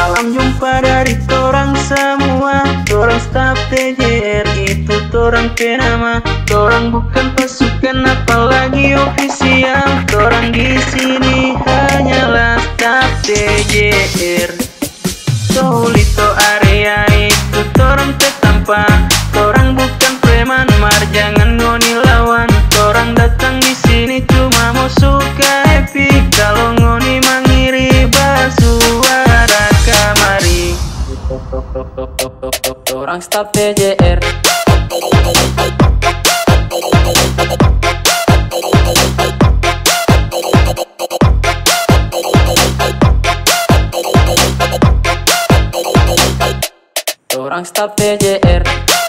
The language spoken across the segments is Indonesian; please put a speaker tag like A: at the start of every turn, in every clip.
A: Salam jumpa dari torang semua, torang staf TJR itu torang penama. Torang bukan pasukan apalagi ofisial, torang di sini hanyalah staf TJR. Solito area itu torang tetampa, torang bukan preman mar jangan ngoni lawan. Torang datang di sini cuma mau suka happy, kalau ngoni mangiri basuara kamari.
B: Torang staf TJR. Torang staf TJR.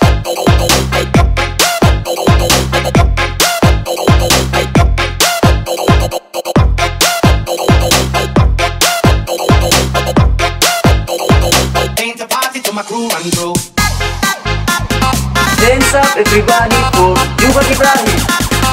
A: Dance up everybody for Yuba Ibrahim.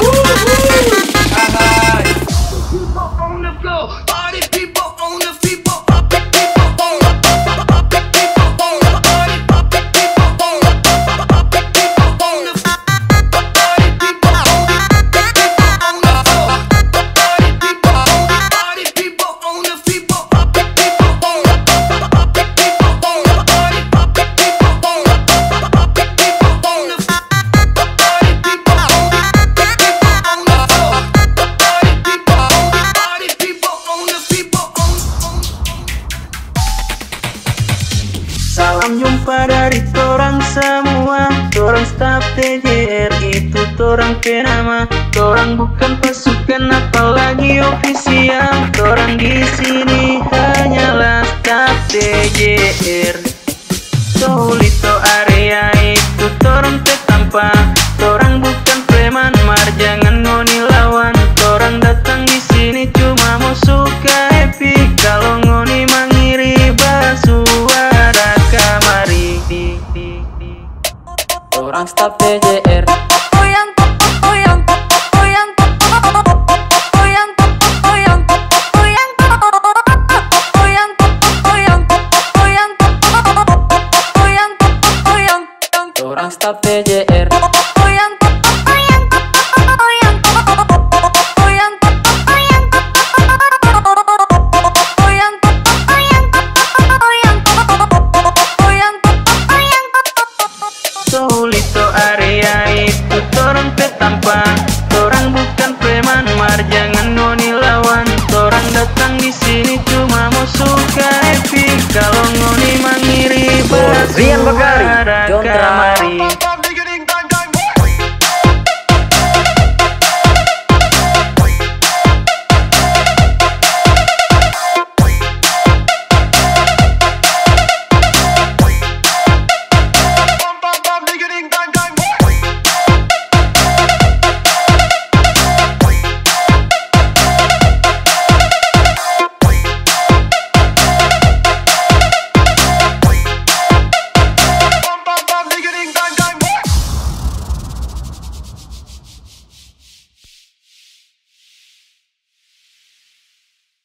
C: People on the floor, party people on the people, people on the people on the party, people on the people on the party, people on the floor, party people on the party, people on the people, people on the people on the party, people on the people on the party, people on the floor, party people on the people on.
A: Salam jumpa dari torang semua, torang staf TJR itu torang penama. Torang bukan pasukan apalagi ofisial, torang di sini hanyalah staf TJR. Solito area itu torang tetampa, torang bukan preman mar jangan ngoni lawan. Torang datang di sini cuma mau suka happy, kalau ngoni mangiri basuara kamari.
B: Torang staf TJR. Torang staf TJR.
A: Solito area itu torang tetampa, torang bukan preman mar jangan ngoni lawan. Torang datang di sini cuma mau suka happy, kalau ngoni mangiri basuara